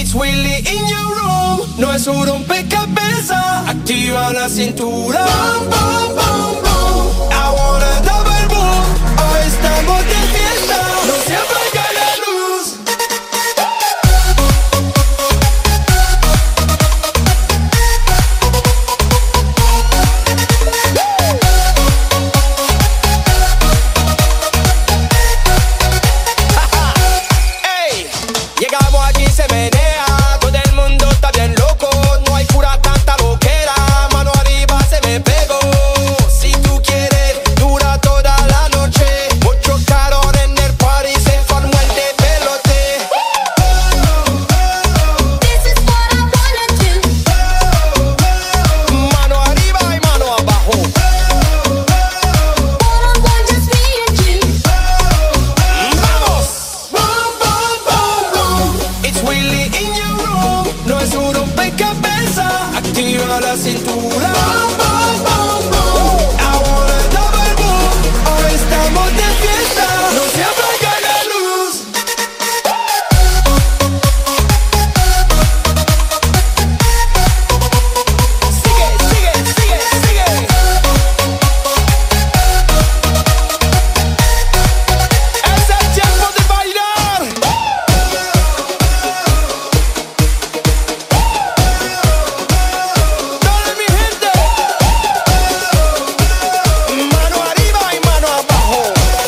It's Willy in your room. No es un rompecabezas. Activa la cintura. Boom, boom, boom, boom. I wanna double boom. Hoy estamos de fiesta. No se apaga la luz. Hey, llegamos aquí, se menea. Todo el mundo está bien loco. No hay cura, tanta loquera. Mano arriba, se me pegó. Si tú quieres, dura toda la noche. Mucho calor en el party, se formó el despelote. This is what I wanna do. Mano arriba y mano abajo. One-on-one, just me and you. ¡Vamos! Boom, boom, boom, boom. It's Willy in your room. No es un rompecabezas. Activa la cintura. Boom, boom, boom, boom. I wanna double boom. Hoy estamos de fiesta. No se apaga la luz. Sigue, sigue, sigue, sigue. Es el tiempo de bailar. Dale, mi gente. Mano arriba y mano abajo.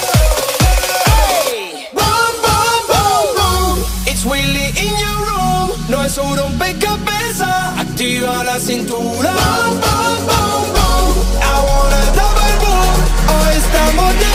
Hey. Boom, boom, boom, boom. It's Willy in your room. No es un rompecabezas. Activa la cintura. Boom, boom, boom, boom. I wanna double boom. Hoy estamos de